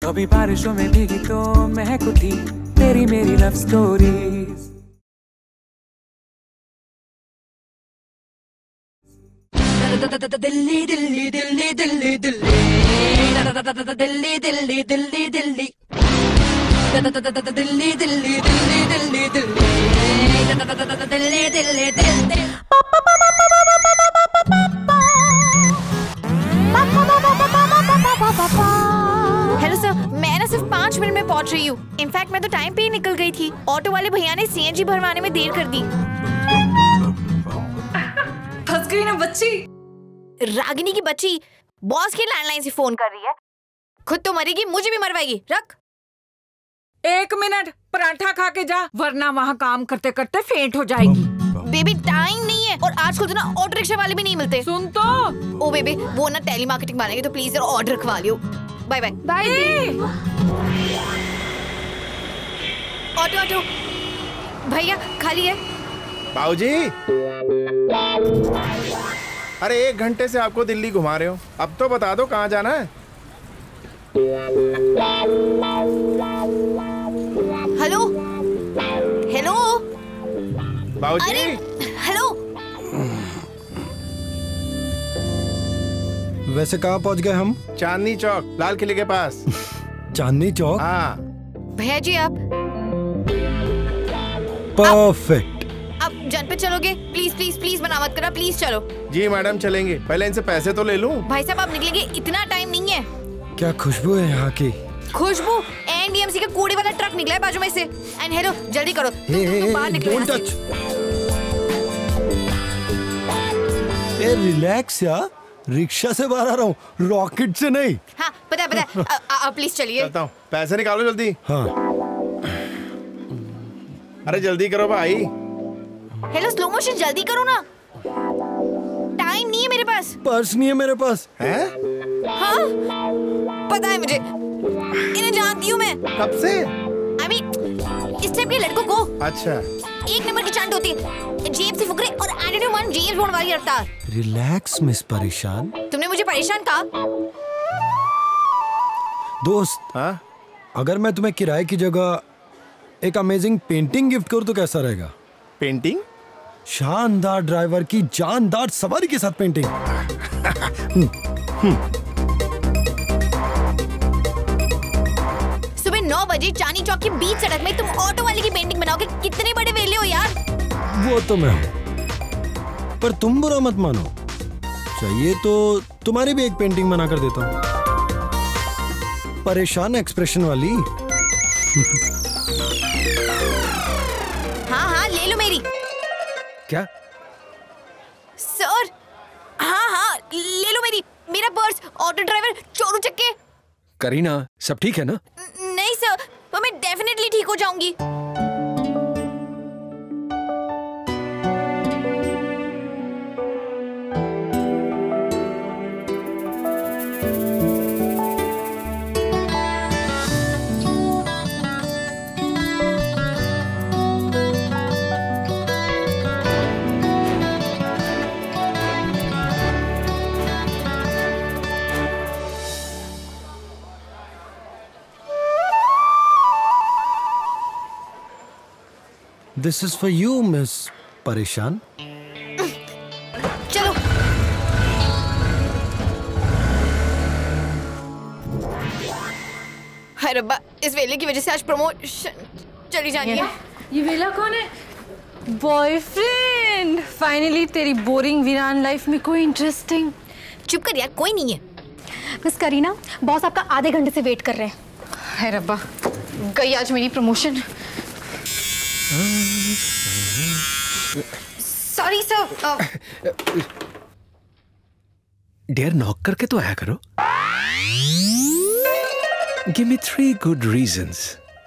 कभी बारिशों में भीगी तो महक उठी तेरी मेरी love stories. Delhi Delhi Delhi Delhi Delhi Delhi Delhi Delhi Delhi Delhi Delhi Delhi Delhi Delhi Delhi. Hello sir, मैं ना सिर्फ 5 मिनट में पहुंच रही हूँ। इनफैक्ट मैं तो टाइम पे ही निकल गई थी। ऑटो वाले भैया ने सीएनजी भरवाने में देर कर दी। फंस गई ना बच्ची। रागिनी की बच्ची बॉस के लैंडलाइन से फोन कर रही है। खुद तो मरेगी, मुझे भी मरवाएगी। रख 1 मिनट, पराठा खा के जा, वरना वहाँ काम करते करते फेंट हो जाएगी। बेबी टाइम नहीं है, और आजकल तो ना ऑटो रिक्शा वाले भी नहीं मिलते। सुन तो। ओ बेबी, वो ना टेली मार्केटिंग मानेंगे तो प्लीज ऑर्डर रखवा लियो। Bye bye. Bye. Auto auto भैया खाली है। बाबूजी, अरे 1 घंटे से आपको दिल्ली घुमा रहे हो, अब तो बता दो कहाँ जाना है। हेलो हेलो बाबूजी। अरे हेलो। वैसे कहाँ पहुँच गए हम? चांदनी चौक, लाल किले के पास। चांदनी चौक? हाँ। भैया जी आप परफेक्ट। अब जन पे चलोगे? प्लीज प्लीज प्लीज मना मत करा, प्लीज चलो। जी मैडम चलेंगे, पहले इनसे पैसे तो ले लूं। भाई साहब आप निकलेंगे, इतना टाइम नहीं है। क्या खुशबू है यहाँ की। खुशबू? एनडीएमसी का कूड़े वाला ट्रक निकला है बाजू में से। एंड हेलो जल्दी करो, तुम बाहर निकलो यहाँ से। ए रिलैक्स यार, रिक्शा से बाहर आ रहा हूँ, रॉकेट से नहीं। हाँ पता है आप प्लीज चलिए। चलता हूँ, पैसे निकालो जल्दी। हाँ अरे जल्दी करो भाई। हेलो स्लो मोशन, जल्दी करो ना, टाइम नहीं है मेरे पास। पर्स नहीं है मेरे पास। हैं? हाँ पता है मुझे, इन्हें जानती हूँ मैं। कब से? I mean, इस टाइप के लड़कों को अच्छा 1 नंबर की चंड होती है, जेब से फुकरे और एटीट्यूड मान जेम्स बॉन्ड वाली रफ्तार। रिलैक्स मिस परेशान। तुमने मुझे परेशान कहा। दोस्त, हाँ? अगर मैं तुम्हें किराए की जगह एक अमेजिंग पेंटिंग गिफ्ट करूँ तो कैसा रहेगा? पेंटिंग? शानदार ड्राइवर की जानदार सवारी के साथ पेंटिंग। सुबह 9 बजे चांदनी चौक की बीच सड़क में तुम ऑटो वाले की पेंटिंग बनाओगे? कितने बड़े वेले हो यार। वो तो मैं हूँ, पर तुम बुरा मत मानो, चाहिए तो तुम्हारी भी एक पेंटिंग बना कर देता हूँ, परेशान एक्सप्रेशन वाली। हाँ हाँ ले लो मेरी। क्या? सर हाँ हाँ ले लो मेरी, मेरा पर्स, ऑटो ड्राइवर, चोरू चक्के। करीना सब ठीक है ना? नहीं सर, तो मैं डेफिनेटली ठीक हो जाऊंगी। This is for you, Miss परेशान। चलो हाय रब्बा, इस वेले की वजह से आज प्रमोशन चली जानी है। ये वेला कौन है? बॉयफ्रेंड। फाइनली तेरी बोरिंग वीरान लाइफ में कोई इंटरेस्टिंग। चुप कर यार, कोई नहीं है। मिस करीना, बॉस आपका आधे घंटे से वेट कर रहे हैं। हाय रब्बा, गई आज मेरी promotion. Sorry sir. Dear knock करके तो आया करो। गिव मी 3 गुड रीजंस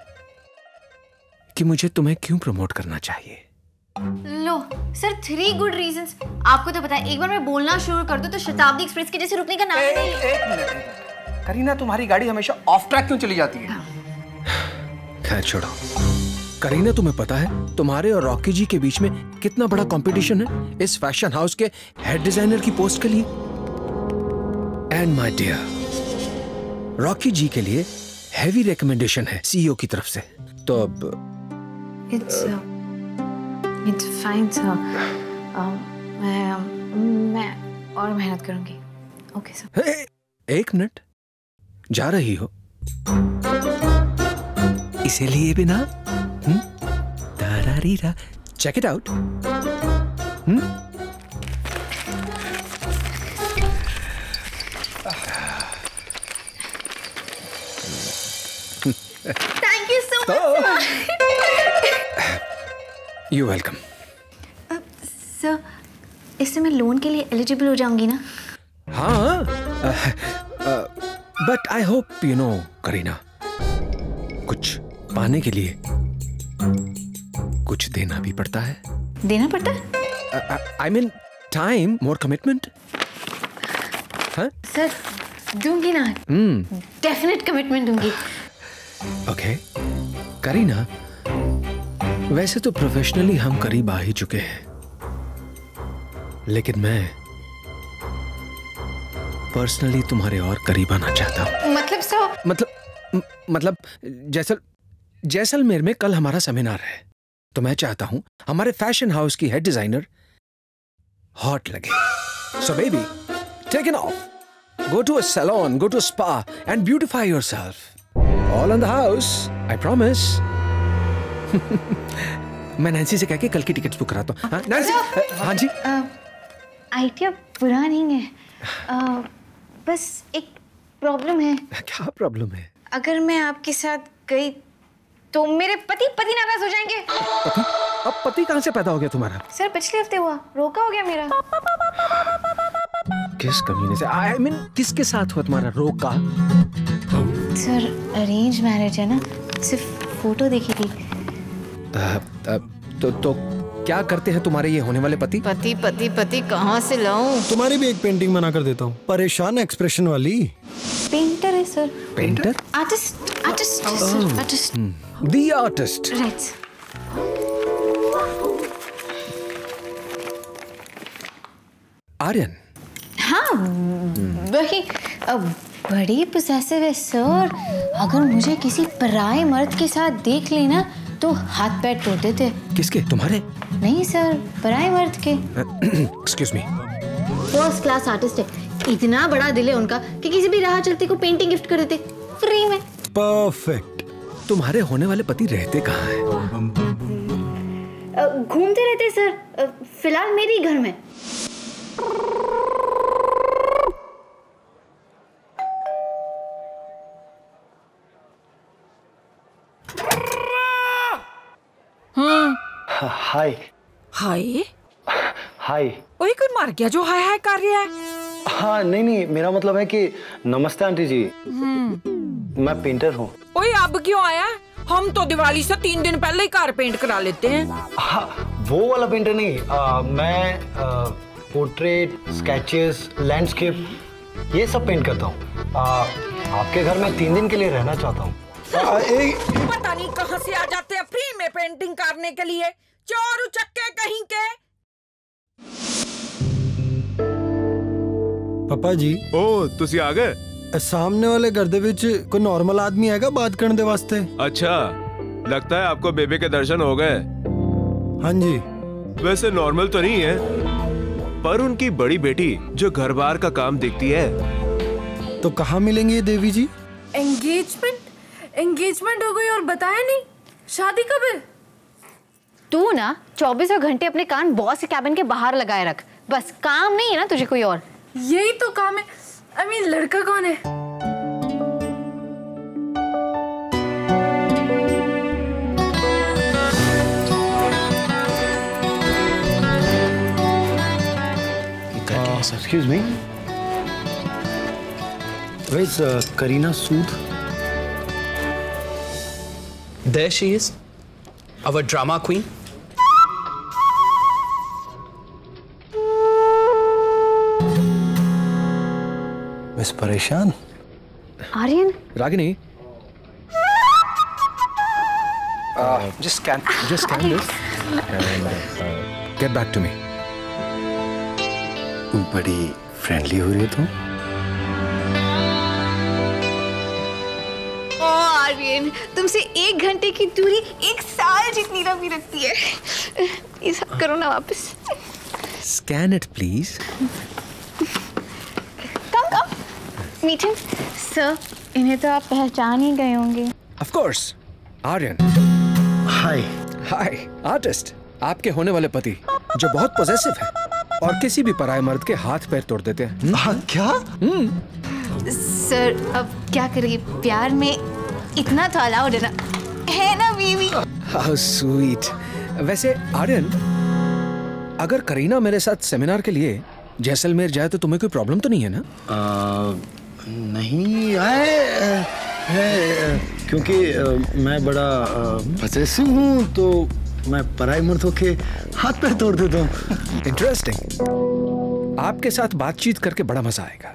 कि मुझे तुम्हें क्यों प्रमोट करना चाहिए। लो सर, 3 गुड रीजंस। आपको तो पता है, एक बार मैं बोलना शुरू कर दूं तो शताब्दी एक्सप्रेस के जैसे रुकने का नाम ही नहीं। एक मिनट करीना, तुम्हारी गाड़ी हमेशा ऑफ ट्रैक क्यों चली जाती है? खैर छोड़ो। करीना, तुम्हें पता है तुम्हारे और रॉकी जी के बीच में कितना बड़ा कंपटीशन है इस फैशन हाउस के हेड डिजाइनर की पोस्ट के लिए? And my dear, Rocky ji के लिए हैवी रिकमेंडेशन है सीईओ की तरफ से, तो अब इट्स फाइन सर। मैं और मेहनत करूंगी। Okay sir. एक मिनट, जा रही हो इसे लिए बिना? तारारीरा, check it out. Thank you so much. You welcome. Sir, इससे मैं लोन के लिए एलिजिबल हो जाऊंगी ना? हाँ, but I hope you know Kareena, कुछ पाने के लिए कुछ देना भी पड़ता है। देना पड़ता है? I mean time, more commitment. हाँ सर, दूंगी ना, डेफिनेट कमिटमेंट दूंगी। ओके करीना, वैसे तो प्रोफेशनली हम करीब आ ही चुके हैं, लेकिन मैं पर्सनली तुम्हारे और करीब आना चाहता हूँ। मतलब सर? मतलब जैसलमेर में कल हमारा सेमिनार है, तो मैं चाहता हूं हमारे फैशन हाउस की हेड डिजाइनर हॉट लगे। So baby, take it off, go to a salon, go to a spa and beautify yourself. All in the house, I promise. मैं नैन्सी से कह के कल की टिकट्स बुक कराता हूँ। हाँ नैन्सी? हाँ जी। आइडिया बुरा नहीं है, बस एक प्रॉब्लम है। क्या प्रॉब्लम है? अगर मैं आपके साथ गई तो मेरे पति नाराज हो जाएंगे। पति? अब पति कहाँ से पैदा हो गया तुम्हारा? सर, पिछले हफ्ते हुआ, रोका हो गया मेरा। किस कमीने से? आई मीन किसके साथ हुआ तुम्हारा रोका? सर, अरेंज मैरिज है ना, सिर्फ फोटो देखी थी। तो क्या करते हैं तुम्हारे ये होने वाले पति? पति कहाँ से लाऊं? तुम्हारी भी एक पेंटिंग बना कर देता हूँ, परेशान एक्सप्रेशन वाली। पेंटर है sir. Painter? Artist. The artist. Right. Aryan? हाँ, वही बड़ी पोसेसिव है सर। अगर मुझे किसी पराये मर्द के साथ देख लेना तो हाथ पैर तोड़ देते। किसके? तुम्हारे? नहीं सर, पराये मर्द के। Excuse me. First class artist है, इतना बड़ा दिल है उनका कि किसी भी राह चलते को पेंटिंग गिफ्ट कर देते फ्री में। परफेक्ट। तुम्हारे होने वाले पति रहते कहाँ हैं? घूमते रहते सर, फिलहाल मेरे ही घर में। हाय। हाय? हाय। वही कोई मर गया जो हाय हाय कर रहा है? हाँ नहीं, मेरा मतलब है कि नमस्ते आंटी जी, मैं पेंटर हूँ। ओए, अब क्यों आया? हम तो दिवाली से 3 दिन पहले ही कार पेंट करा लेते हैं। हाँ, वो वाला पेंटर नहीं, मैं पोर्ट्रेट, स्केचेस, लैंडस्केप ये सब पेंट करता हूँ। आपके घर में 3 दिन के लिए रहना चाहता हूँ। पता नहीं कहाँ से आ जाते हैं फ्री में पेंटिंग करने के लिए, चोर उचक्के कहीं के। पापा जी। ओ, तुसी आ गए? सामने वाले घर दे विच कोई नॉर्मल आदमी आएगा बात करने दे वास्ते? अच्छा, लगता है आपको बेबे के दर्शन हो गए। हाँ जी। वैसे नॉर्मल तो नहीं है, पर उनकी बड़ी बेटी जो घर बार का काम देखती है। तो कहाँ मिलेंगे ये देवी जी? एंगेजमेंट हो गई और बताया नहीं? शादी कब है? तू ना 24 घंटे अपने कान बॉस के कैबिन के बाहर लगाए रख, बस काम नहीं है ना तुझे कोई और? यही तो काम है। I mean, लड़का कौन है? Excuse me. Where's Kareena Sood? There she is, our drama queen. Miss परेशान? Aryan? Ragini? Just scan this and get back to me. बड़ी फ्रेंडली हो रही है तुम। ओ आर्यन, तुमसे 1 घंटे की दूरी 1 साल जितनी लंबी लगती है। प्लीज करो ना वापस। Scan it, please. कम मीठन सर, इन्हें तो आप पहचान ही गए होंगे। Of course, Aryan. Hi. Hi, artist. आपके होने वाले पति जो बहुत पॉसेसिव है और किसी भी पराये मर्द के हाथ पैर तोड़ देते हैं। क्या? सर अब क्या करिए, प्यार में इतना तो अलाउड है ना बीवी। How sweet. वैसे आर्यन, अगर करीना मेरे साथ सेमिनार के लिए जैसलमेर जाए तो तुम्हें कोई प्रॉब्लम तो नहीं है ना? नहीं है, क्योंकि मैं बड़ा पॉसेसिव हूँ, तो मैं पराई मर्दों के हाथ पैर तोड़ देता हूँ। इंटरेस्टिंग। आपके साथ बातचीत करके बड़ा मजा आएगा।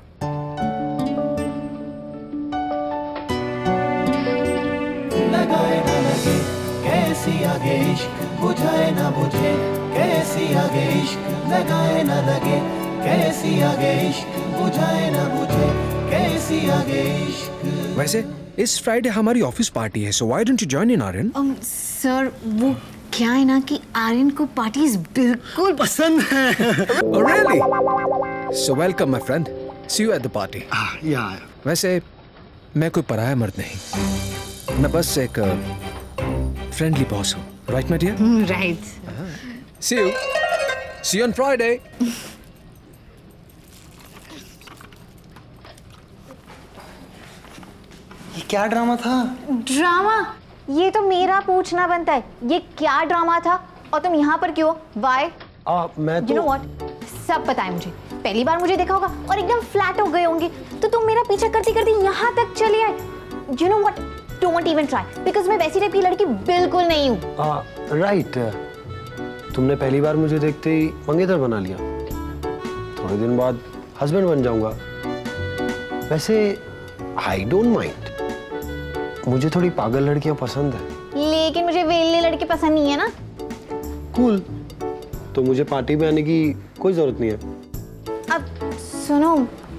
लगाए ना लगे कैसी आगे इश्क, बुझाए ना बुझे कैसी आगे इश्क, लगाए ना लगे कैसी आगे इश्क, बुझाए ना बुझे कैसी आगे इश्क। वैसे इस फ्राइडे हमारी ऑफिस पार्टी है, so why don't you join in Aryan? Sir वो क्या है ना कि आर्यन को पार्टीज बिल्कुल पसंद है। Oh, really? So welcome my friend. See you at the party. वैसे मैं कोई पराया मर्द नहीं, मैं बस एक फ्रेंडली बॉस हूँ, right my dear? Right. See you. See you on Friday. ये क्या ड्रामा था? ड्रामा? ये तो मेरा पूछना बनता है, ये क्या ड्रामा था और तुम यहाँ पर क्यों? Why? मैं तो You know what? सब पता है मुझे। पहली बार मुझे देखा होगा और एकदम फ्लैट हो गए होंगे, तो तुम मेरा पीछा करते करते यहाँ तक चले आए। You know what? Don't even try, because मैं वैसी टाइप की लड़की बिल्कुल नहीं हूँ। राइट। तुमने पहली बार मुझे देखते ही मंगेतर बना लिया, थोड़े दिन बाद हस्बैंड बन जाऊंगा। वैसे आई डोंट माइंड, मुझे थोड़ी पागल लड़कियां पसंद है। लेकिन मुझे वेले लड़के पसंद नहीं है ना। कूल। तो मुझे पार्टी में आने की कोई जरूरत नहीं है। अब सुनो,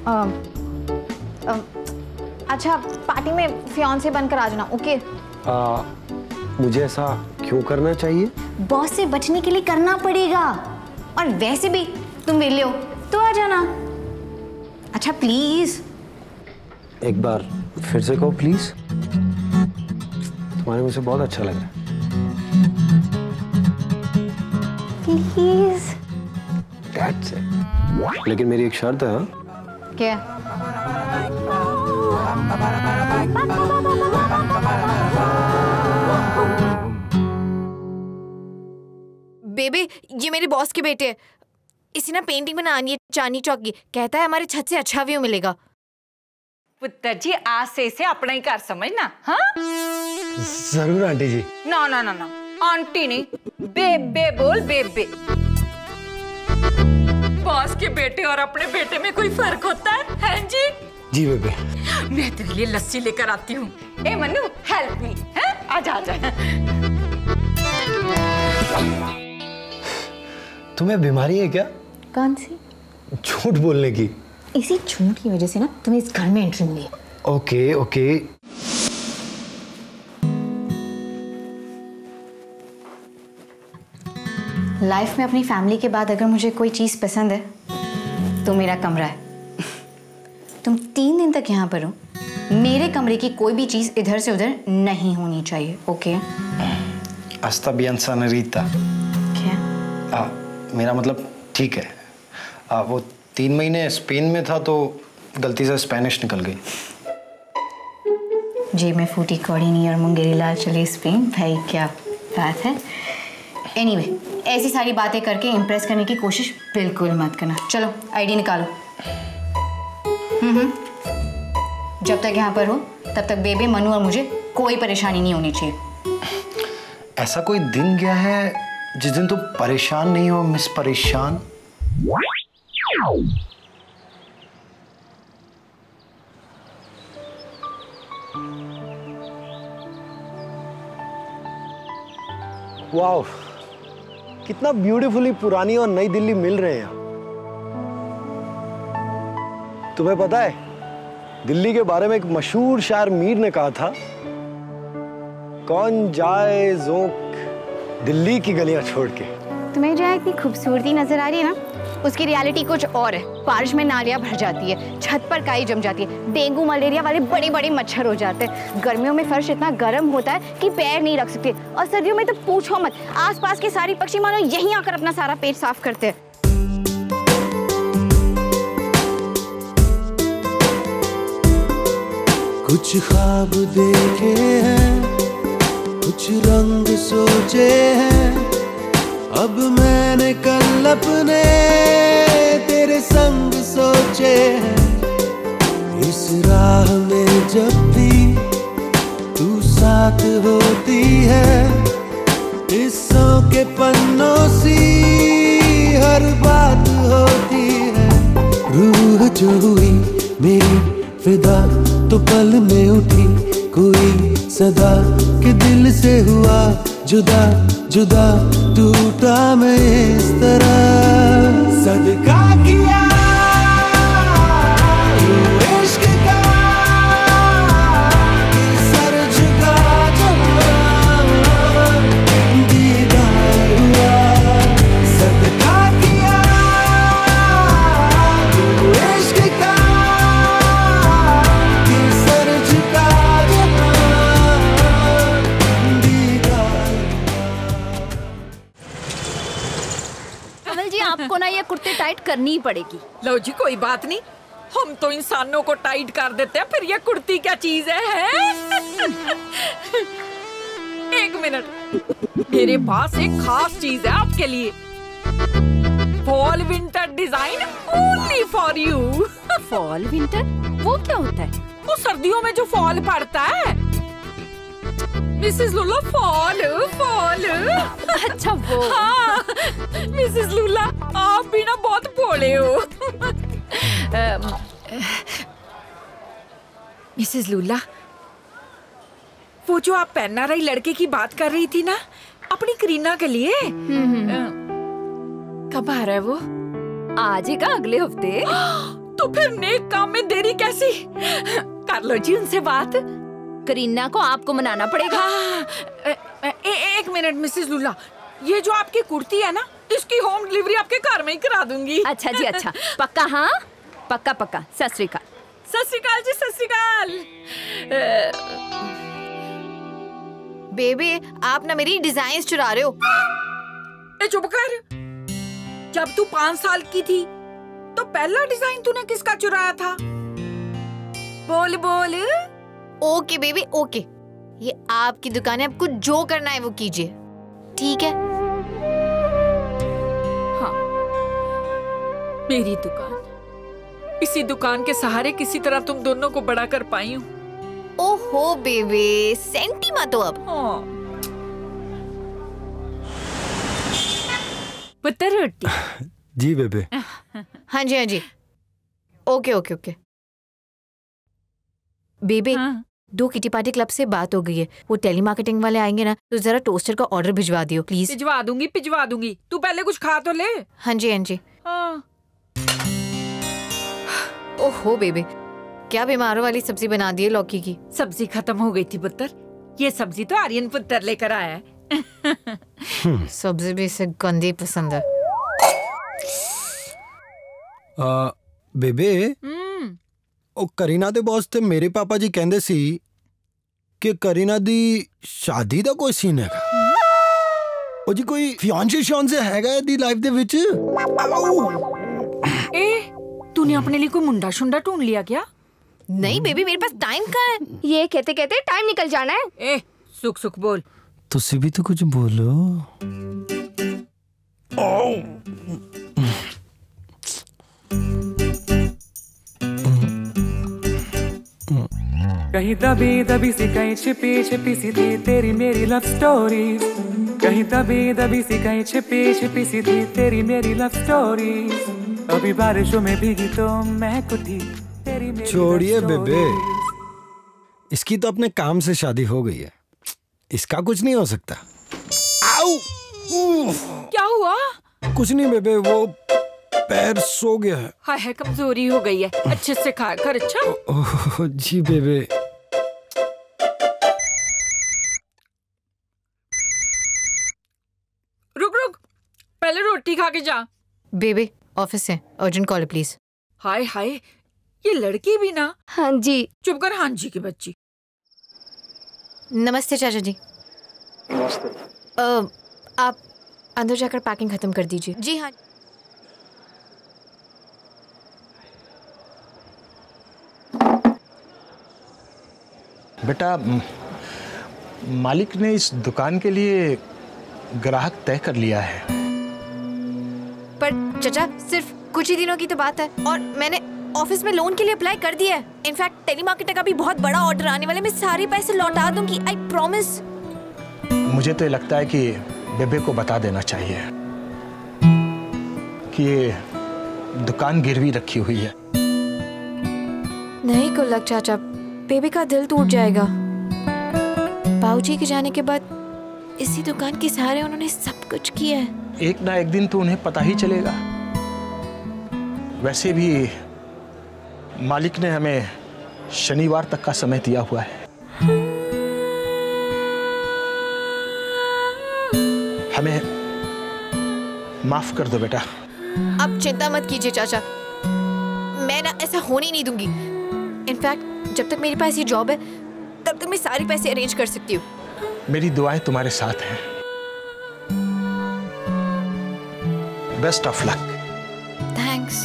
अच्छा पार्टी में फियांसे बनकर आ जाना, ओके? मुझे ऐसा क्यों करना चाहिए? बॉस से बचने के लिए करना पड़ेगा, और वैसे भी तुम वेले हो तो आ जाना। अच्छा प्लीज। एक बार फिर से कहो प्लीज। तुम्हारे मुझे बहुत अच्छा लग रहा है। प्लीज। That's it. लेकिन मेरी एक शर्त है। क्या? बेबी, ये मेरे बॉस के बेटे हैं। इसी ना पेंटिंग बनानी है चांदनी चौक की, कहता है हमारे छत से अच्छा व्यू मिलेगा। पुत्र जी आज से इसे अपना ही घर समझना। हाँ जरूर आंटी जी। ना ना ना ना, आंटी नहीं, बेबे बोल, बेबे। बॉस के बेटे और अपने बेटे में कोई फर्क होता है जी? जी बेबे। मैं तेरे लिए लस्सी लेकर आती हूँ। ए मन्नू, हेल्प मी। हैं? आजा आजा। तुम्हें बीमारी है क्या? कौन सी? झूठ बोलने की। इसी झूठ की वजह से ना तुम्हें इस घर में एंट्री मिली है। Okay okay. लाइफ में अपनी फैमिली के बाद अगर मुझे कोई चीज पसंद है तो मेरा कमरा है। तुम 3 दिन तक यहाँ पर हो, मेरे कमरे की कोई भी चीज इधर से उधर नहीं होनी चाहिए, ओके? Está bien, señorita। क्या? मेरा मतलब ठीक है। वो 3 महीने स्पेन में था तो गलती से स्पेनिश निकल गई। जेब में फूटी कौड़ी नहीं और मुंगेरी लाल चले स्पेन, भाई क्या बात है। एनीवे, ऐसी सारी बातें करके इम्प्रेस करने की कोशिश बिल्कुल मत करना। चलो आईडी निकालो। जब तक यहाँ पर हो तब तक बेबे, मनु और मुझे कोई परेशानी नहीं होनी चाहिए। ऐसा कोई दिन गया है जिस दिन तुम परेशान नहीं हो मिस परेशान? वाओ, कितना ब्यूटीफुली पुरानी और नई दिल्ली मिल रहे हैं। तुम्हें पता है, दिल्ली के बारे में एक मशहूर शायर मीर ने कहा था कौन जाए ज़ोंक दिल्ली की गलियां छोड़ के। तुम्हें जो इतनी खूबसूरती नजर आ रही है ना, उसकी रियलिटी कुछ और है। बारिश में नालियाँ भर जाती है, छत पर काई जम जाती है, डेंगू मलेरिया वाले बड़े बड़े मच्छर हो जाते हैं। गर्मियों में फर्श इतना गर्म होता है कि पैर नहीं रख सकते, और सर्दियों में तो पूछो मत, आसपास के सारे पक्षी मानो यहीं आकर अपना सारा पेट साफ करते हैं। कुछ ख्वाब देखे हैं, कुछ रंग सोचे हैं, अब मैंने कल अपने तेरे संग सोचे हैं। इस राह में जब भी तू साथ होती है, किस्सों के पन्नों सी हर बात होती है। रूह जो हुई मेरी फिदा तो पल में उठी कोई सदा के दिल से हुआ जुदा जुदा टूटा मैं इस तरह। सदका किया इश्क का सर झुका जहाँ दीदार हुआ। सदका किया इश्क का सर झुका जहाँ दीदार। कमल जी, आपको ना ये कुर्ती टाइट करनी ही पड़ेगी। लो जी, कोई बात नहीं, हम तो इंसानों को टाइट कर देते हैं, फिर ये कुर्ती क्या चीज है? एक मिनट, मेरे पास एक खास चीज है आपके लिए। Fall winter design only for you. Fall winter वो क्या होता है? वो सर्दियों में जो फॉल पड़ता है। मिसेस लूला, फॉल फॉल। अच्छा वो। हाँ, मिसेस लूला, आप भी ना बहुत भोले हो। मिसेस लूला, वो जो आप पहना रही लड़के की बात कर रही थी ना, अपनी करीना के लिए, कब आ रहा है वो? आज ही का, अगले हफ्ते? तो फिर नेक काम में देरी कैसी? कर लो जी उनसे बात। करीना को आपको मनाना पड़ेगा। एक मिनट मिसेस लूला, ये जो आपकी कुर्ती है ना, इसकी होम डिलीवरी आपके घर में ही करा दूंगी। अच्छा जी, अच्छा, पक्का? हाँ पक्का पक्का। सत श्री अकाल। सत श्री अकाल जी, सत श्री अकाल। बेबी, आप ना मेरी डिजाइन चुरा रहे हो। चुप कर। जब तू 5 साल की थी तो पहला डिजाइन तूने किसका चुराया था? बोल बोल। ओके बेबी, ओके, ये आपकी दुकान है, आपको जो करना है वो कीजिए, ठीक है? हाँ, मेरी दुकान, इसी दुकान के सहारे किसी तरह तुम दोनों को बड़ा कर पाई हूँ। ओहो बेबी, सेंटी मत हो अब। पुत्र रोटी। जी बेबे। हाँ जी, हाँ जी, ओके ओके ओके। बेबे, 2 किटी पार्टी क्लब से बात हो गई है, वो टेलीमार्केटिंग वाले आएंगे ना, तो जरा टोस्टर का ऑर्डर भिजवा दियो प्लीज। भिजवा दूंगी, भिजवा दूंगी, तू पहले कुछ खा तो ले। हाँ जी, हाँ जी। हाँ। ओहो बेबे, क्या बीमारों वाली सब्जी बना दी है लौकी की। सब्जी खत्म हो गई थी पुत्र, ये सब्जी तो आर्यन पुत्र लेकर आया है। सब्जी भी इसे गंदी पसंद है। बेबे, ओ करीना दे बॉस ते मेरे पापा जी कहंदे सी कि करीना दी शादी दा कोई सीन है। ओ जी कोई फियांसे हैगा दी लाइफ दे विच? ए, तूने अपने लिए कोई मुंडा शुंडा ढूंढ लिया क्या? नहीं बेबी, मेरे पास टाइम कहाँ है? ये कहते कहते टाइम निकल जाना है। ए, सुख सुख बोल। तुसी भी तो कुछ बोलो। कहीं दबी दबी सी, कहीं छिपी छिपी सी थी तेरी मेरी लव स्टोरीज। कहीं दबी दबी सी, कहीं छिपी छिपी सी थी तेरी मेरी लव स्टोरीज। अभी बारिशों में भीगी तो महक उठी तेरी मेरी। छोड़िए बेबे, इसकी तो अपने काम से शादी हो गई है, इसका कुछ नहीं हो सकता। आओ! क्या हुआ? कुछ नहीं बेबे, वो पैर सो गया है। हाय है, कमजोरी हो गई है, अच्छे से खा कर। अच्छा ओह जी बेबे। पहले रोटी खा के जा। बेबे ऑफिस से urgent call please. Hi hi, ये लड़की भी ना। हाँ जी। चुप कर, हाँ जी की बच्ची। नमस्ते चाचा जी। नमस्ते। आप अंदर जाकर पैकिंग खत्म कर दीजिए। जी हाँ। बेटा, मालिक ने इस दुकान के लिए ग्राहक तय कर लिया है। पर चाचा सिर्फ कुछ ही दिनों की तो बात है और मैंने ऑफिस में लोन के लिए अप्लाई कर दिया है। इनफैक्ट टेलीमार्केटर का भी बहुत बड़ा ऑर्डर आने वाले, मैं सारे पैसे लौटा दूंगी, आई प्रॉमिस। मुझे तो लगता है कि बेबे को बता देना चाहिए कि ये दुकान गिरवी रखी हुई है। नहीं गुल्लक चाचा, बेबी का दिल टूट जाएगा। बाबूजी के जाने के बाद इसी दुकान के सहारे उन्होंने सब कुछ किया है। एक ना एक दिन तो उन्हें पता ही चलेगा। वैसे भी मालिक ने हमें शनिवार तक का समय दिया हुआ है। हमें माफ कर दो बेटा। आप चिंता मत कीजिए चाचा, मैं ना ऐसा होने नहीं दूंगी। इनफैक्ट जब तक मेरे पास ये जॉब है तब तक मैं सारे पैसे अरेंज कर सकती हूँ। मेरी दुआएं तुम्हारे साथ हैं। Best of luck. थैंक्स।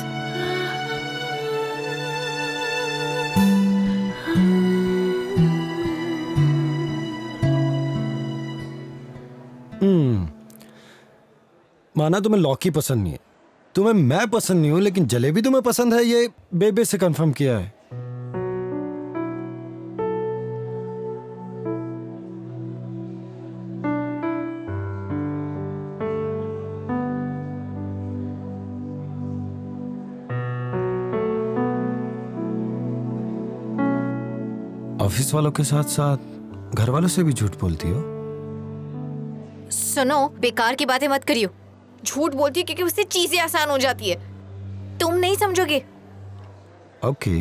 माना तुम्हें लौकी पसंद नहीं है, तुम्हें मैं पसंद नहीं हूं, लेकिन जलेबी तुम्हें पसंद है, ये बेबे से कंफर्म किया है। ऑफिस वालों के साथ साथ घर वालों से भी झूठ बोलती हो? सुनो, बेकार की बातें मत करियो। झूठ बोलती है क्योंकि उससे चीजें आसान हो जाती है। तुम नहीं समझोगे। ओके,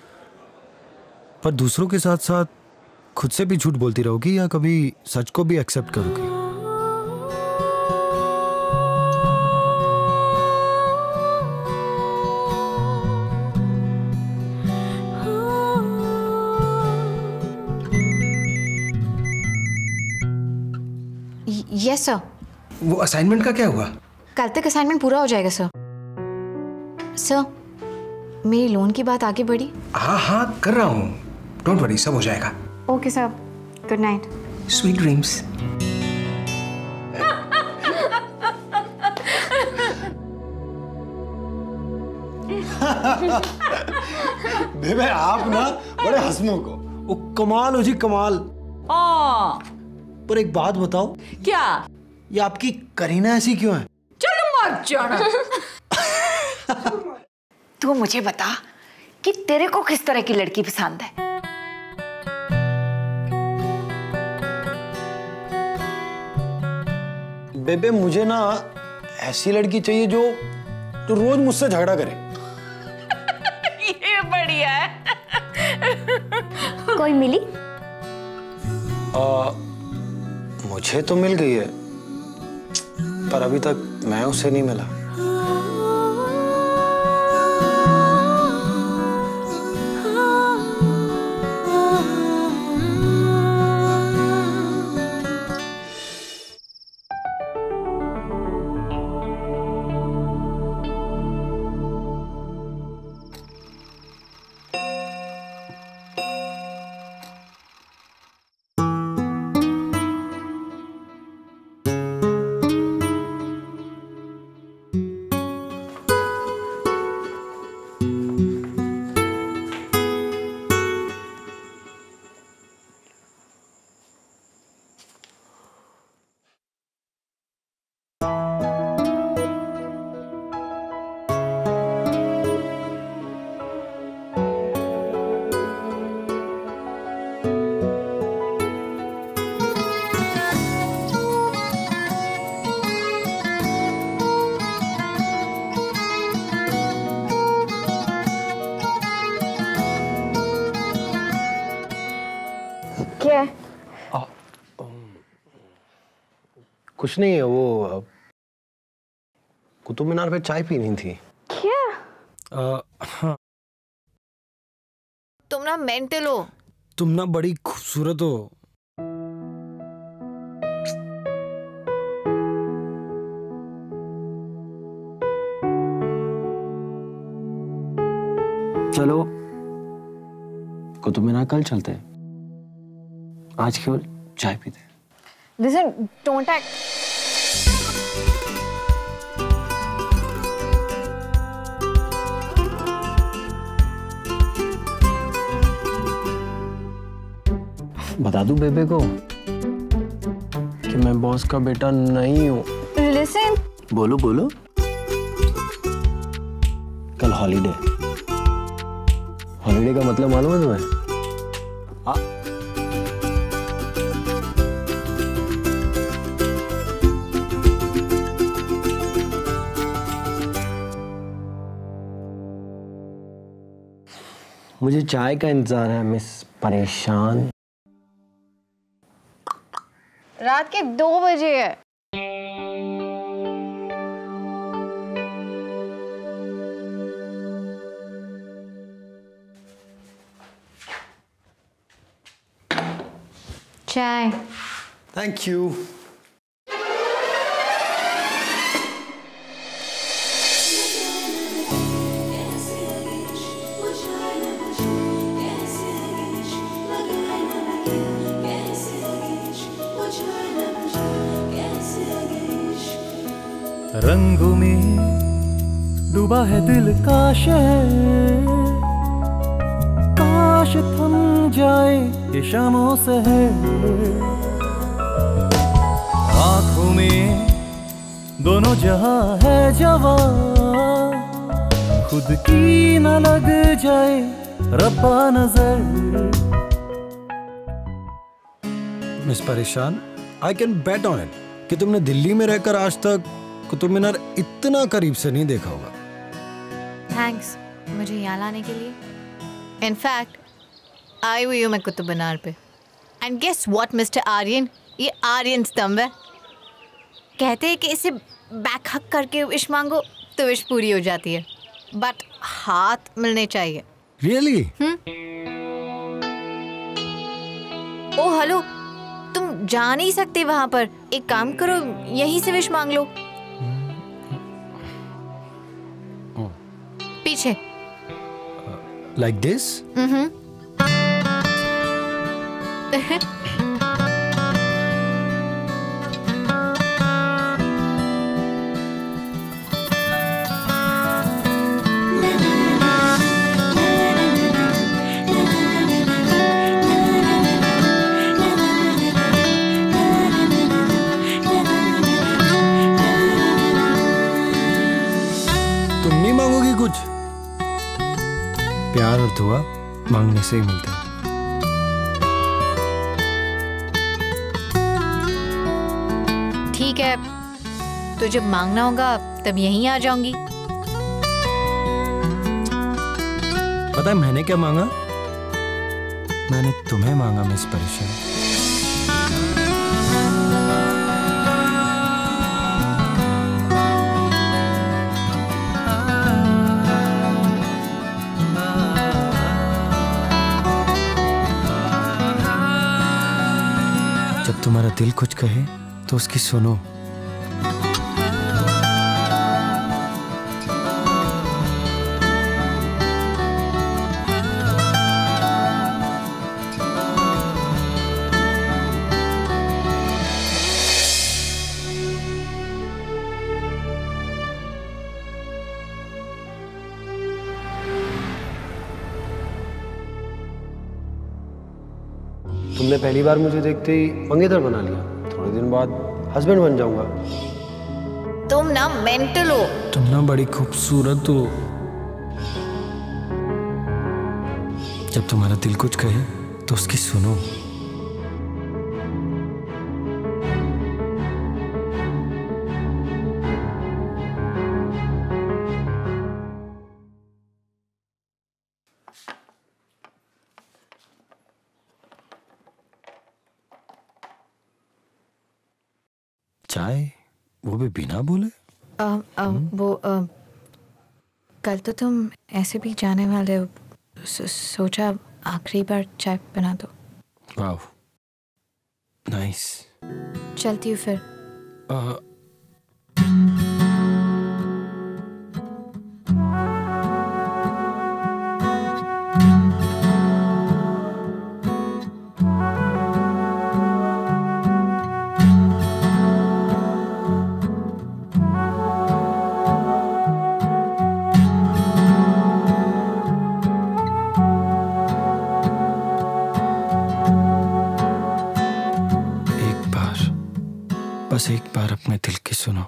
पर दूसरों के साथ साथ खुद से भी झूठ बोलती रहोगी या कभी सच को भी एक्सेप्ट करोगी? Yes sir. वो असाइनमेंट का क्या हुआ? कल तक असाइनमेंट पूरा हो जाएगा सर। सर, मेरी लोन की बात आगे बढ़ी? हाँ हाँ कर रहा हूँ, डोंट वरी, सब हो जाएगा। Okay sir, good night. Sweet dreams. बेबे आप ना बड़े हंसमुख हो। वो कमाल हो जी, कमाल। पर एक बात बताओ। क्या? ये आपकी करीना ऐसी क्यों है? चल मर जाना। तू मुझे बता कि तेरे को किस तरह की लड़की पसंद है? बेबे मुझे ना ऐसी लड़की चाहिए जो रोज मुझसे झगड़ा करे। ये बढ़िया है। कोई मिली? मुझे तो मिल गई है, पर अभी तक मैं उसे नहीं मिला। क्या है? कुछ नहीं है, वो कुतुब मीनार पे चाय पीनी थी। क्या? हाँ। तुम ना मेंटल हो। तुम ना बड़ी खूबसूरत हो। चलो कुतुब मीनार कल चलते हैं, आज केवल चाय पीते हैं। Listen, don't act. बता दूं बेबे को कि मैं बॉस का बेटा नहीं हूँ। Listen. बोलो बोलो। कल हॉलीडे। हॉलीडे का मतलब मालूम है तुम्हें? मुझे चाय का इंतजार है मिस परेशान। रात के 2 बजे है। चाय। Thank you. रंगों में डूबा है दिल का शहर, काश थम जाए ये शामों से है। आंखों में दोनों जहां है जवां, खुद की न लग जाए रब्बा नजर। मिस परेशान, I can bet on it कि तुमने दिल्ली में रहकर आज तक कुतुब मीनार इतना करीब से नहीं देखा होगा। थैंक्स मुझे यहाँ लाने के लिए। इनफैक्ट आई हुई हूँ मैं कुतुब मीनार पे। And guess what mister Aryan, ये आर्यन स्तंभ है। कहते हैं कि इसे बैक हक करके विश मांगो तो विश पूरी हो जाती है, बट हाथ मिलने चाहिए। रियली? ओ हेलो, तुम जा नहीं सकते वहां पर। एक काम करो, यहीं से विश मांग लो। पीछे। Like this? तुम नहीं मांगोगी कुछ? प्यार और दुआ मांगने से ही मिलते हैं। ठीक है, तो जब मांगना होगा तब यहीं आ जाऊंगी। पता है मैंने क्या मांगा? मैंने तुम्हें मांगा मिस परेशान। जब तुम्हारा दिल कुछ कहे तो उसकी सुनो। तुमने पहली बार मुझे देखते ही मंगेतर बना लिया, थोड़े दिन बाद हस्बैंड बन जाऊंगा। तुम ना मेंटल हो। तुम ना बड़ी खूबसूरत हो। जब तुम्हारा दिल कुछ कहे तो उसकी सुनो। चाय, वो भी बिना बोले? कल तो तुम ऐसे भी जाने वाले हो, सोचा आखिरी बार चाय बना दो। वाह, नाइस। चलती हूँ फिर। बस एक बार अपने दिल की सुनो।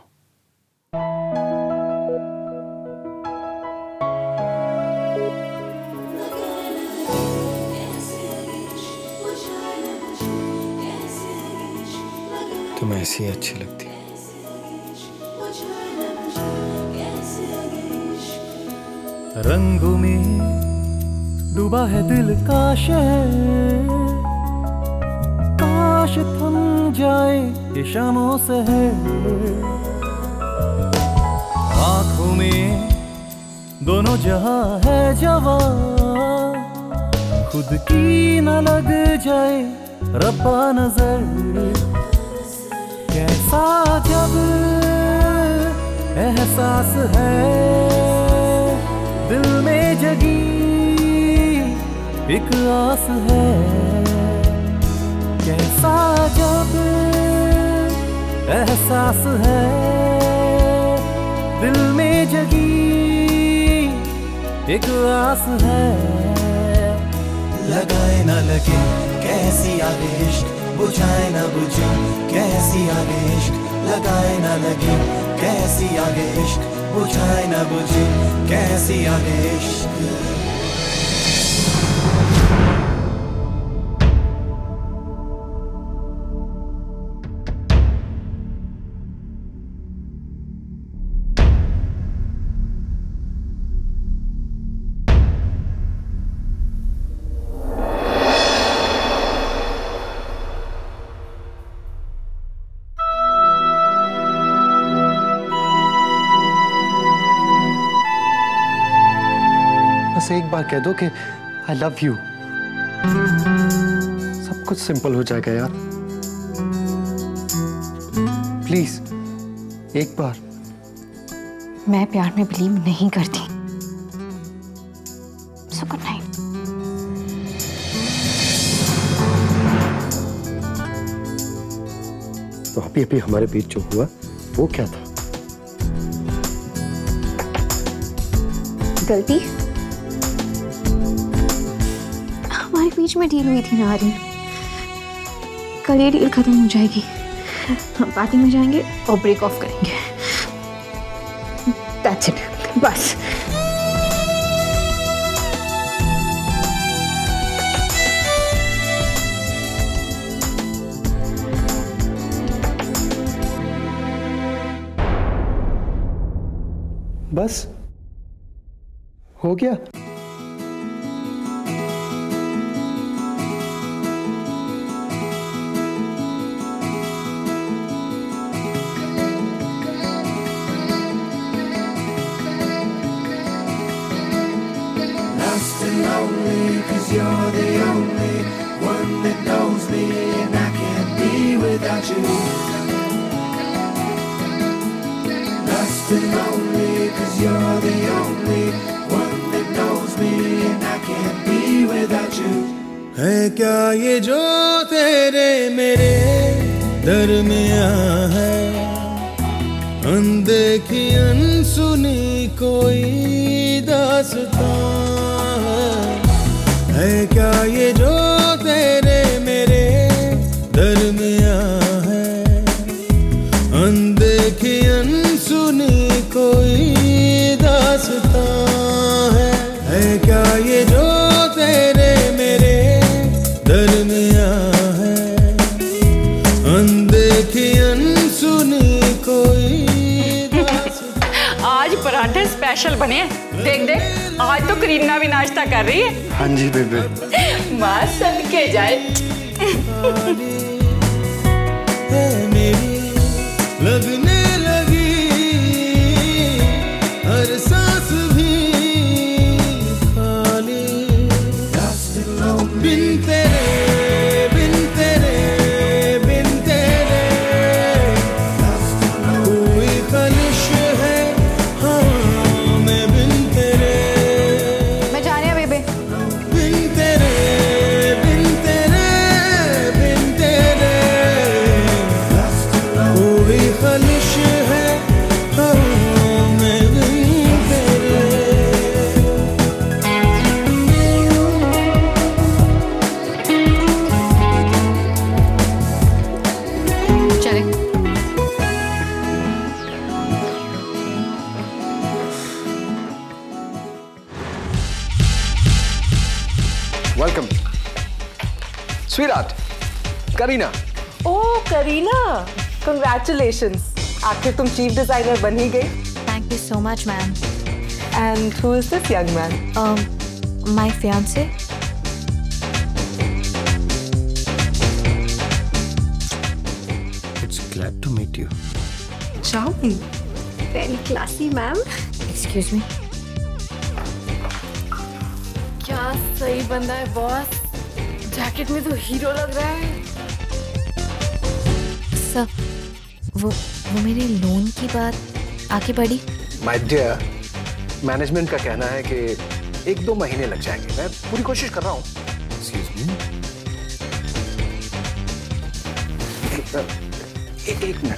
तुम ऐसी अच्छी लगती हो। रंगों में डूबा है दिल का शहर, काश थम जाए ये शामों से है। आंखों में दोनों जहां है जवां, खुद की न लग जाए रब्बा नजर। कैसा जब एहसास है दिल में जगी एक आस है। कैसा जब एहसास है दिल में जगी एक आस है। लगाए ना लगे कैसी आगे इश्क, बुझाए ना बुझे कैसी आगे इश्क। लगाए ना लगे कैसी आगे इश्क, बुझाए ना बुझे कैसी आगे इश्क। बस एक बार कह दो कि आई लव यू, सब कुछ सिंपल हो जाएगा यार। प्लीज एक बार। मैं प्यार में बिलीव नहीं करती। So good night. तो अभी अभी हमारे बीच जो हुआ वो क्या था? गलती हमारे बीच में डील हुई थी ना आर्यन। कल ये डील खत्म हो जाएगी, हम पार्टी में जाएंगे और ब्रेक ऑफ करेंगे। That's it, बस। बस हो गया। Lost and lonely 'cause you're the only one that knows me and I can't be without you. Lost and lonely 'cause you're the only one that knows me and I can't be without you. है क्या ये जो तेरे मेरे दरमियां है, अनदेखी अनसुनी कोई दास्तां है क्या ये जो तेरे मेरे दरमियां है, अनदेखी अनसुनी कोई दास्तां है क्या ये जो तेरे मेरे दरमियां है, अनदेखी अनसुनी कोई। आज पराठे स्पेशल बने हैं। देख देख आज तो करीना भी नाश्ता कर रही है। हाँ जी बेबे। माँ सदके जाए। मेरी लगने लगी चले। Welcome sweetheart Kareena. Oh Kareena, congratulations, आखिर तुम चीफ डिजाइनर बन ही गई। Thank you so much ma'am. And who is this young man? My fiance. It's glad to meet you. Charming. Very classy ma'am. Excuse me. क्या सही बंदा है बॉस, जैकेट में तो हीरो लग रहा है। सर, वो मेरे लोन की बात आगे बढ़ी। माय डियर, मैनेजमेंट का कहना है कि 1-2 महीने लग जाएंगे। मैं पूरी कोशिश कर रहा हूँ। एक्सक्यूज मी, एक minute.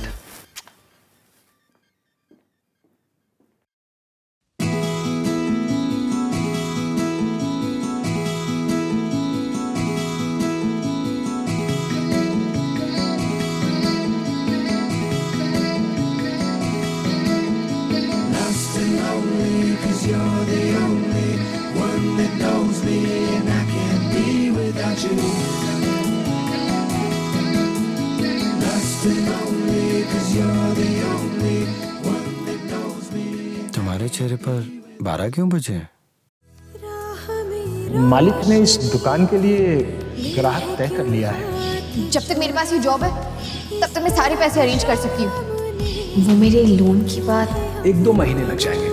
Lost and lonely, 'cause you're the only one that knows me, and I can't be without you. Lost and lonely, 'cause you're the only one that knows me. तुम्हारे चेहरे पर 12 क्यों बजे हैं? मालिक ने इस दुकान के लिए ग्राहक तय कर लिया है। जब तक मेरे पास ये जॉब है तब तक मैं सारे पैसे अरेंज कर सकती हूँ। वो मेरे लोन की बात 1-2 महीने लग जाएंगे।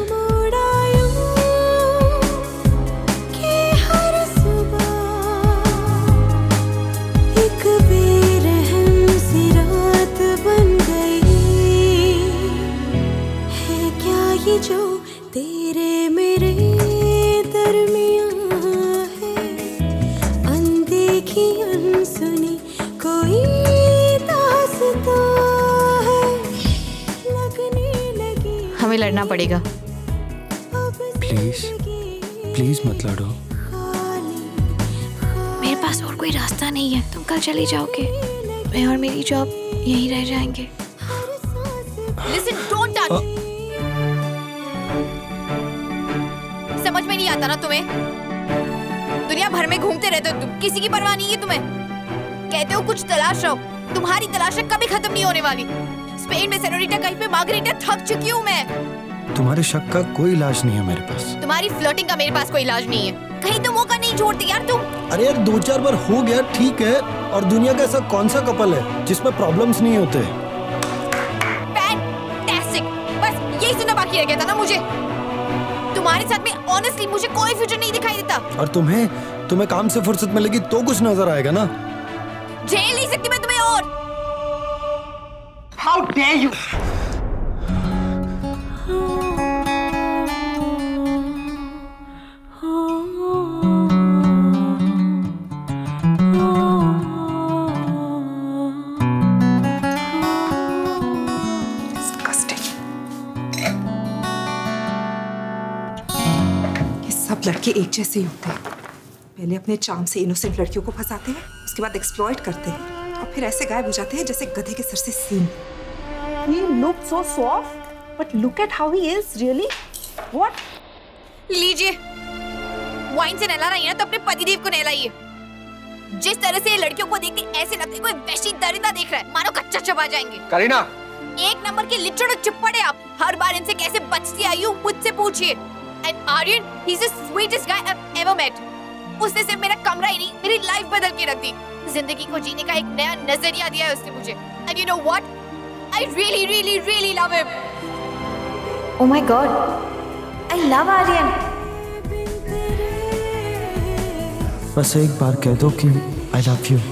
एक बेरहम सी रात बन गई है क्या ये जो तेरे मेरे दरमियां है, अनदेखी अनसुनी कोई दास्तां है, लगने लगी। हमें लड़ना पड़ेगा। प्लीज प्लीज मत लड़ो। मेरे पास और कोई रास्ता नहीं है। तुम कल चले जाओगे, मैं और मेरी जॉब यहीं रह जाएंगे। Listen, don't touch. समझ में नहीं आता ना तुम्हें? दुनिया भर में घूमते रहते हो तुम, किसी की परवाह नहीं है तुम्हें। कहते हो कुछ तलाश रहो, तुम्हारी तलाशें कभी खत्म नहीं होने वाली। स्पेन में सेनोरिटा कहीं पे मार्गरीटा, थक चुकी हूँ मैं। तुम्हारे शक का कोई इलाज नहीं है मेरे पास। तुम्हारी फ्लर्टिंग का मेरे पास कोई इलाज नहीं है। कहीं तो मौका नहीं छोड़ती यार तुम। अरे यार 2-4 बार हो गया ठीक है। और दुनिया का ऐसा कौन सा कपल है जिसमें प्रॉब्लम्स नहीं होते? फैंटास्टिक, बस यही सुनना बाकी रह गया था ना मुझे। तुम्हारे साथ में ऑनेस्टली मुझे कोई फ्यूचर नहीं दिखाई देता। और तुम्हें काम से फुर्सत मिलेगी तो कुछ नजर आएगा ना। झेल नहीं सकती मैं तुम्हें और। How dare you? सब लड़के एक जैसे ही होते हैं। पहले अपने चार्म से इनोसेंट लड़कियों को फंसाते हैं, उसके बाद एक्सप्लॉइट करते हैं और फिर ऐसे गायब हो जाते हैं जैसे गधे के सर से सींग। He looked so soft, but look at how he is really. What? लीजिए, वाइन से नहला रही है ना तो अपने पतिदेव को नहलाइए। जिस तरह से लड़कियों को देखते ऐसे लगता है कोई वैसी दरिंदा देख रहा है, मानो कच्चा चबा जाएंगे। करीना, एक नंबर के लिचड़ चिप्पड़ है आप। हर बार इनसे कैसे बचती आई हूँ मुझसे पूछिए। And Aryan, he's the sweetest guy I've ever met. उसने सिर्फ मेरा कमरा ही नहीं, मेरी लाइफ बदल के रख दी। जिंदगी को जीने का एक नया नजरिया दिया है उसने मुझे। And you know what? I really, really, really love him. Oh my God, I love Aryan. बस एक बार कह दो कि I love you.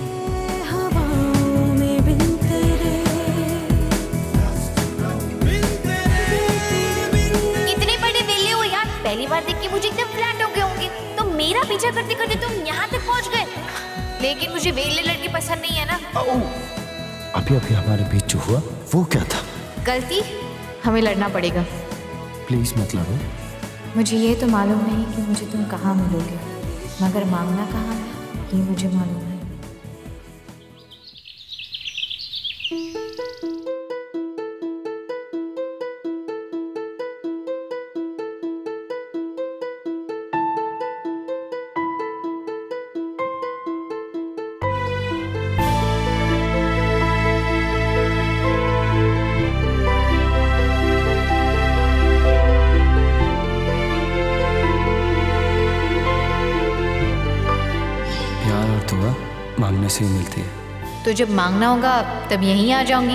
पहली बार देख के मुझे एकदम फ्लैट हो गए होंगे, तो मेरा पीछा करते करते तुम यहाँ तक पहुँच गए। लेकिन मुझे वेले लड़की पसंद नहीं है ना। अभी हमारे बीच जो हुआ वो क्या था? गलती। हमें लड़ना पड़ेगा। प्लीज मत लड़ो। मुझे ये तो मालूम नहीं कि मुझे तुम कहाँ मिलोगे, मगर मांगना कहाँ है ये मुझे मालूम है। मांगने से ही मिलती है। तो जब मांगना होगा तब यहीं आ जाऊंगी।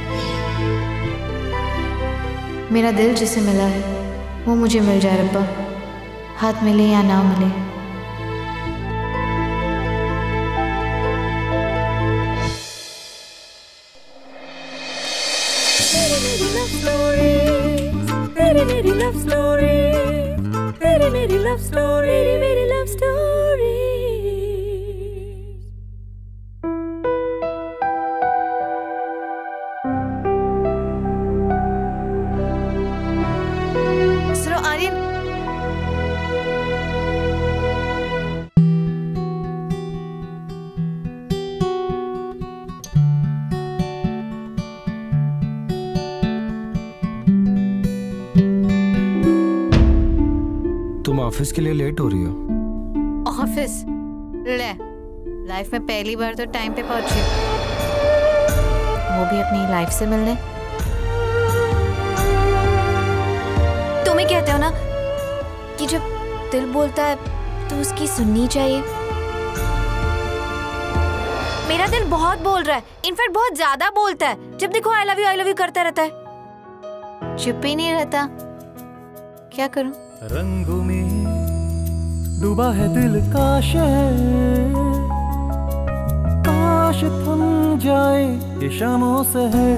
मेरा दिल जिसे मिला है वो मुझे मिल जाए रब्बा, हाथ मिले या ना मिले। तेरी मेरी लव स्टोरी, तेरी मेरी लव स्टोरी, मेरी लव स्टोरी। तुम ऑफिस के लिए लेट हो रही हो। ऑफिस ले, लाइफ में पहली बार तो टाइम पे पहुंची, वो भी अपनी लाइफ से मिलने। तुम ही कहते हो ना कि जब दिल बोलता है तो उसकी सुननी चाहिए। मेरा दिल बहुत बोल रहा है, इनफैक्ट बहुत ज्यादा बोलता है। जब देखो आई लव यू करता रहता है, चुप ही नहीं रहता। क्या करूं? रंगों में डूबा है दिल का शहर, काश थम जाए ये शामों से है।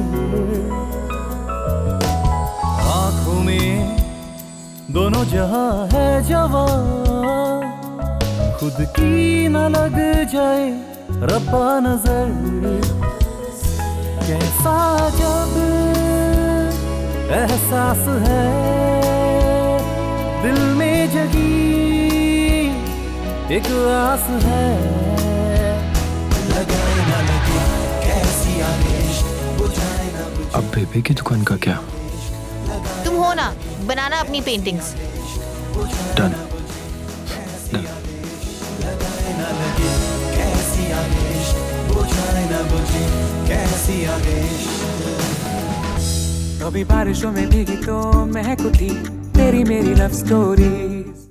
आंखों में दोनों जहां है जवां, खुद की न लग जाए रब्बा नजर। कैसा जब एहसास है दिल में जगी एक आस है। लगाए ना लगे कैसी आवेश, बुझाए ना बुझे। अब बेबी की दुकान का क्या? तुम हो ना, बनाना अपनी पेंटिंग्स। डन। लगाए ना लगे कैसी आवेश, बुझाए ना बुझे कैसी आवेश। कभी बारिशों में भीगी तो महक उठी तेरी मेरी लव स्टोरी।